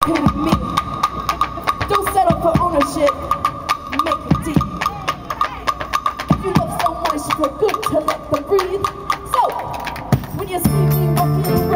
irritating me. Don't settle for ownership, make it deep. If you love someone, it's so good to let them breathe. So, when you see me walking